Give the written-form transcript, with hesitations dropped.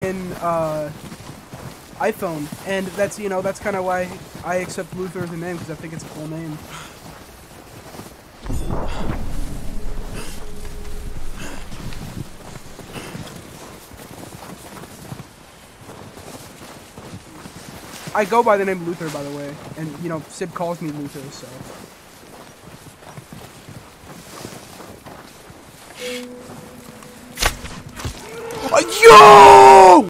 in iPhone, and that's that's kind of why I accept Luther as a name, because I think it's a cool name. I go by the name Luther, by the way, and Sib calls me Luther, so. Yo!